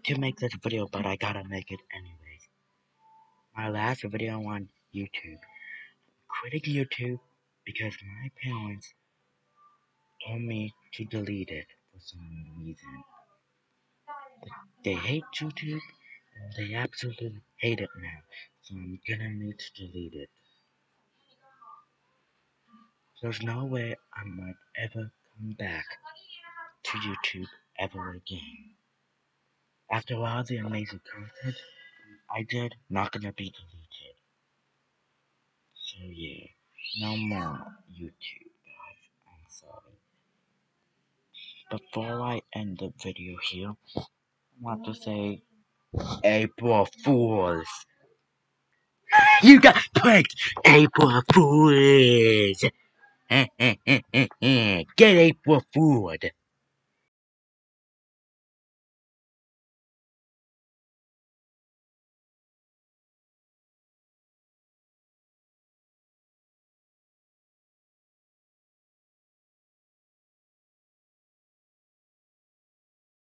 to make this video, but I gotta make it anyways. My last video on YouTube. Quitting YouTube because my parents told me to delete it for some reason. They hate YouTube, and they absolutely hate it now, so I'm gonna need to delete it. There's no way I might ever come back to YouTube ever again. After all the amazing content I did, not gonna be deleted. So yeah, no more YouTube, guys. I'm sorry. Before I end the video here, I want to say April Fools. You got pranked, April Fools. Get April Fooled.